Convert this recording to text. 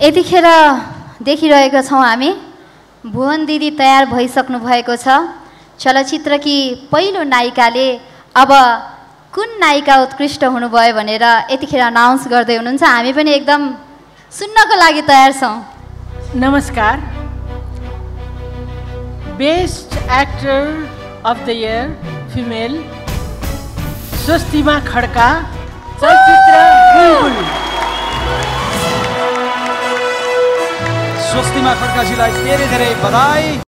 यतिखेर देखिरहेका छौँ हामी भुवन दिदी तयार भइसक्नु भएको छ। चलचित्रकी पहिलो नायिकाले अब कुन नायिका उत्कृष्ट हुनुभयो भनेर यतिखेर अनाउन्स गर्दै हुनुहुन्छ। हामी पनि एकदम सुन्नको लागि तयार छौँ। नमस्कार। Best actor of the year female Swastima Khadka, चलचित्र बुलबुल। स्वस्तिमा खड्काजीलाई धेरै धेरै बधाई।